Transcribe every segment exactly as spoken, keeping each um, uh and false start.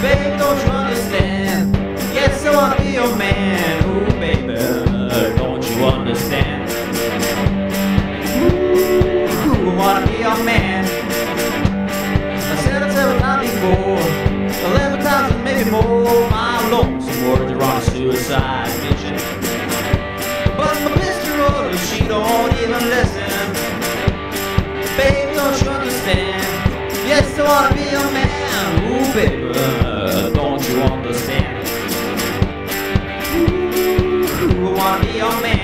Baby, don't you understand? Yes, I wanna be your man. Ooh, baby, don't you understand? Ooh, I wanna be your man. I said it several times before, eleven times and maybe more. My lonesome words are on a suicide mission, but my mister Roller, she don't even listen. Baby, don't you understand? Yes, I wanna be your man. Ooh, baby, don't you understand? Ooh, I wanna be your man.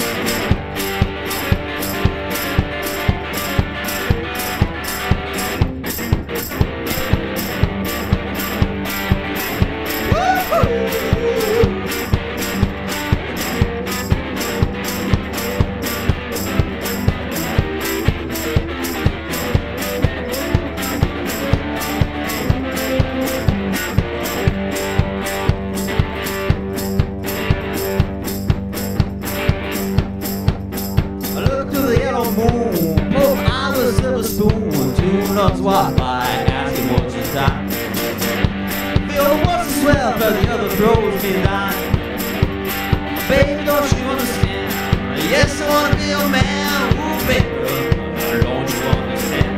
Moon, both eyes a silver spoon, two nuts walk by, asking what's the time. The other wants to swell, but the other throws me a dime. Baby, don't you understand? Yes, I wanna be your man. Ooh, baby, don't you understand?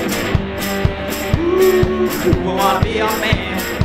Ooh, I wanna be your man.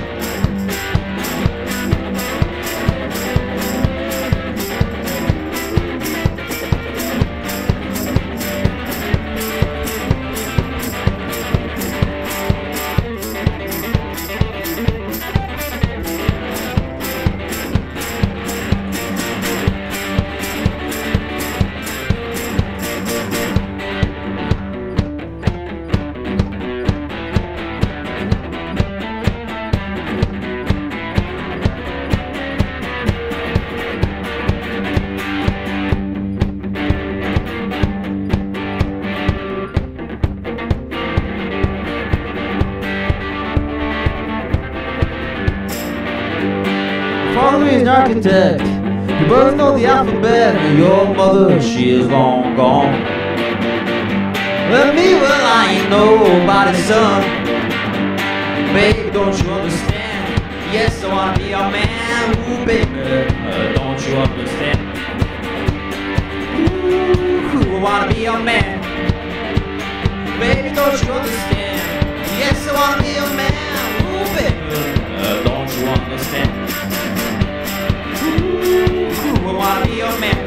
Father is an architect. You both know the alphabet. And your mother, she is long gone. Well, me, well, I ain't nobody's son. Baby, don't you understand? Yes, I wanna be your man. Ooh, baby, uh, don't you understand? Ooh, I wanna be your man. Baby, don't you understand? Yes, I wanna be your man. Ooh, baby, uh, don't you understand? I wanna be your man.